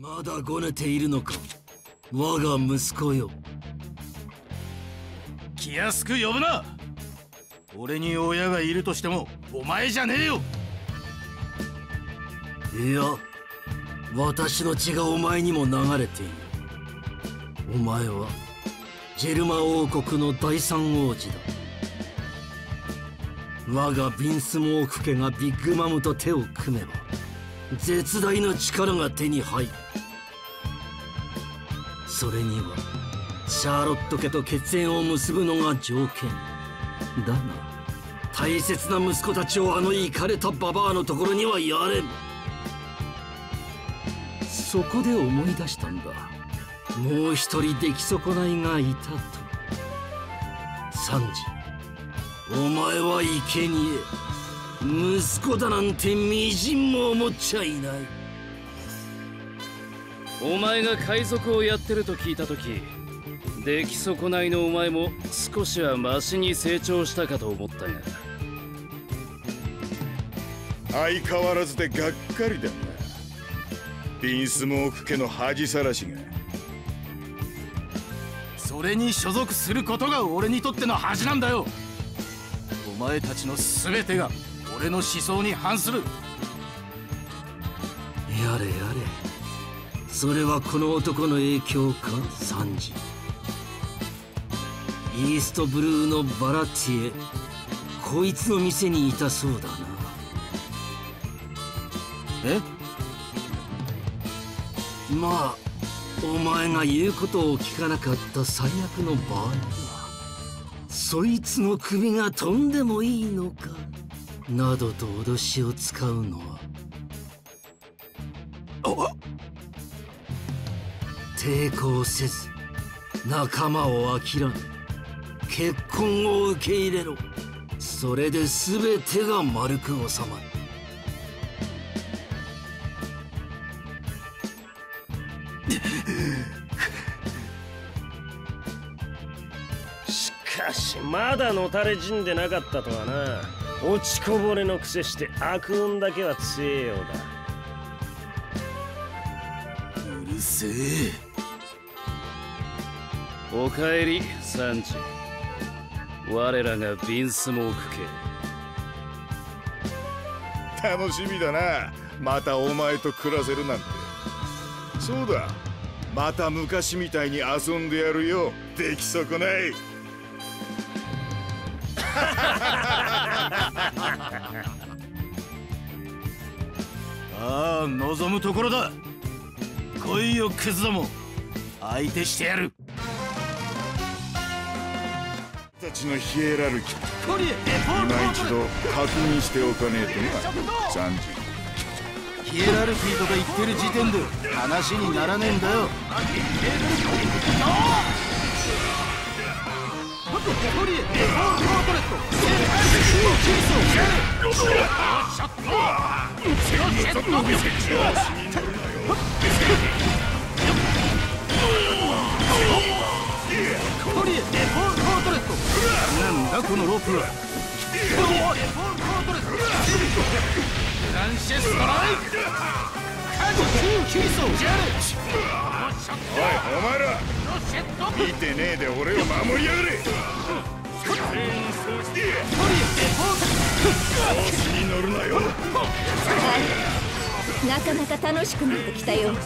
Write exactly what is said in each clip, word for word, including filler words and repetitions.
まだごねているのか、我が息子よ。 気安く呼ぶな。俺に親がいるとしてもお前じゃねえよ。 いや、私の血がお前にも流れている。お前はジェルマ王国の第三王子だ。我がビンスモーク家がビッグマムと手を組めば絶大な力が手に入る。それにはシャーロット家と血縁を結ぶのが条件だが、大切な息子たちをあのイカれたババアのところにはやれん。そこで思い出したんだ。もう一人出来損ないがいたと。サンジ、お前は生贄。息子だなんてみじんも思っちゃいない。 お前が海賊をやってると聞いた時、出来損ないのお前も少しはマシに成長したかと思ったが、 相変わらずでがっかりだな。ビンスモーク家の恥さらしが。 それに所属することが俺にとっての恥なんだよ。お前たちの全てが俺の思想に反する。 やれやれ、それはこの男の影響か、サンジ。イーストブルーのバラティエ、こいつの店にいたそうだな。 え？ まあ、お前が言うことを聞かなかった最悪の場合は、そいつの首が飛んでもいいのかなどと脅しを使うのは、抵抗せず仲間を諦め結婚を受け入れろ。それで全てが丸く収まる。 しかしまだのたれ死んでなかったとはな。落ちこぼれのくせして悪運だけは強えようだ。 うるせえ。 おかえりサンジ。我らがビンスモーク家。楽しみだな、またお前と暮らせるなんて。そうだ、また昔みたいに遊んでやるよ、出来損ない。 ああ、望むところだ。来いよクズども、相手してやる。 たちのヒエラルキー、 今一度確認しておかねえとな、サンジ。 ヒエラルキーとか言ってる時点で話にならねえんだよ。なんだこのロープは。フランシェストライクカジキューキソジャレッジ。 おいお前ら、見てねえで俺を守りやがれ。調子に乗るなよ。 なかなか楽しくなってきたよ。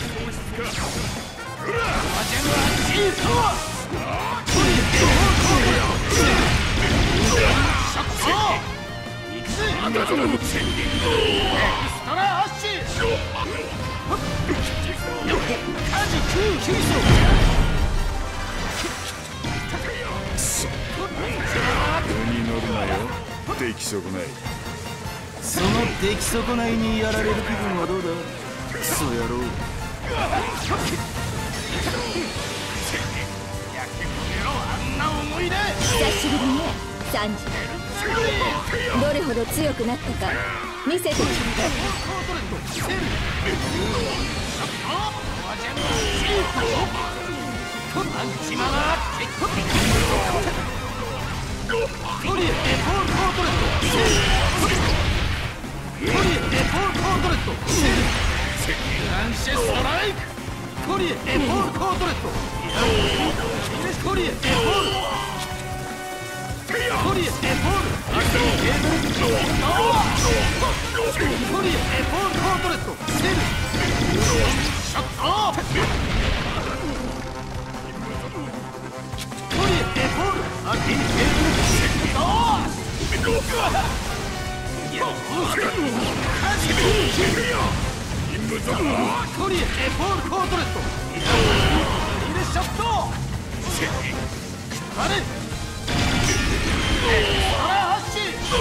出来損ない。 その出来損ないにやられる気分はどうだ、クソ野郎。 久しぶりね、サンジ。どれほど強くなったか見せてちょうだい。 フランシェストライイクコリエエポールコートレットコリエエポールコリエエポールアクセルケーブルコリエエポールコートレットセーブショットコリエエポールアクセルケーブルセットコリエエポールコートレットリレショットあれあらはっし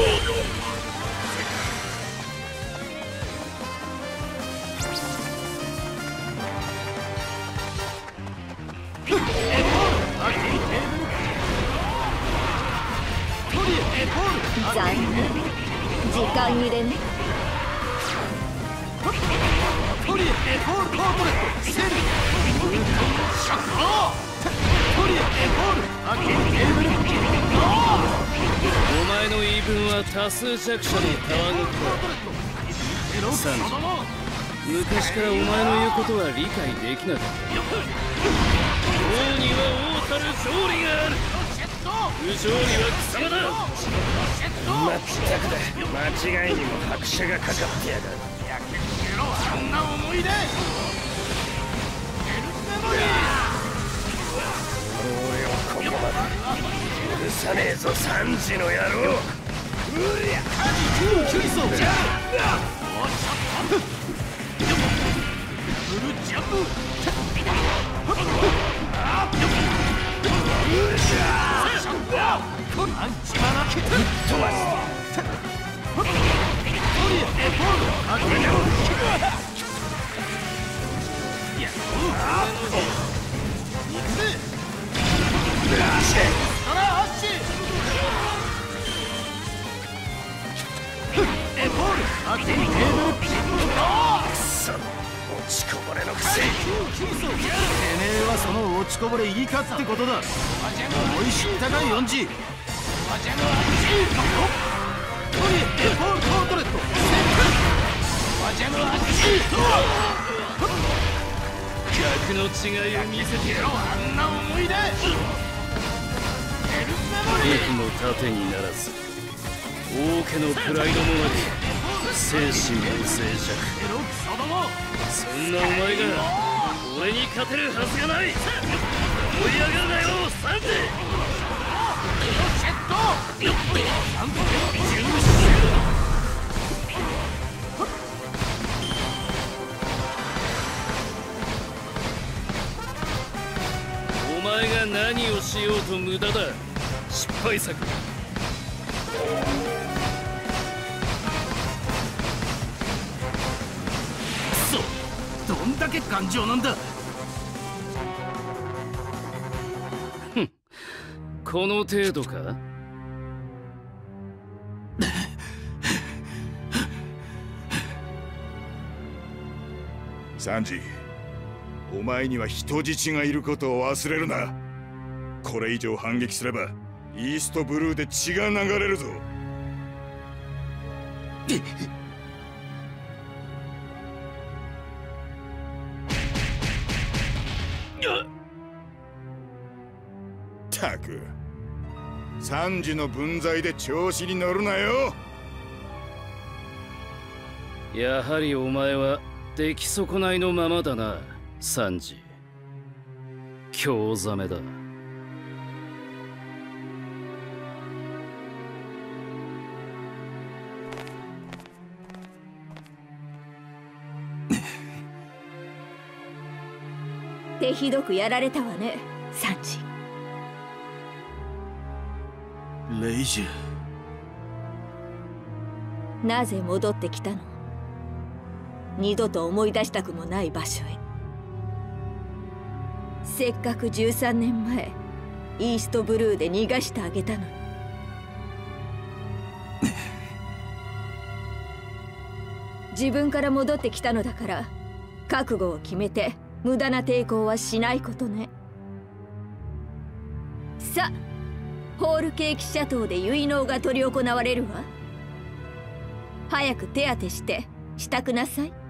エポールアキテーブルコリエエポール残念時間切れね。 コリエエポールコートレットセールシャットコリエエポールアキテーブルお前の言い分は多数弱者のたわごとだ。サンジ、昔からお前の言うことは理解できなかった。王には王たる勝利がある。不勝利は貴様だ。 まったくだ。間違いにも拍車がかかってやがる。 そんな思い出エルメモリー俺をここまで許さねえぞサンジの野郎。 うりゃキュリソーじゃフルジャンプアンチマナキットマスコリエエポールアクメネオいやあっ行くぜラッシェトラッシュエポールアクティブテーブルピッくそ落ちこぼれのくせに。 てめえはその落ちこぼれいいかってことだ。思い知ったかよんじコリエエポールコートレット格の違いを見せてやろう。 あんな思い出息も盾にならず王家のプライドもなく精神も静寂。そんなお前が俺に勝てるはずがない。追い上がるなよサンジ。お前が何をしようと無駄だ。失敗作。 くそ、どんだけ頑丈なんだ。 ふん、この程度か。 サンジ、お前には人質がいることを忘れるな。これ以上反撃すればイーストブルーで血が流れるぞ。ったくサンジの分際で調子に乗るなよ。 やはりお前は出来損ないのままだなサンジ。興ざめだ。 手ひどくやられたわねサンジ。 レイジュ、なぜ戻ってきたの？二度と思い出したくもない場所へ。せっかくじゅうさんねんまえイーストブルーで逃がしてあげたのに。自分から戻ってきたのだから覚悟を決めて無駄な抵抗はしないことね。さあ、ホールケーキシャトーで結納が執り行われるわ。早く手当てして支度なさい。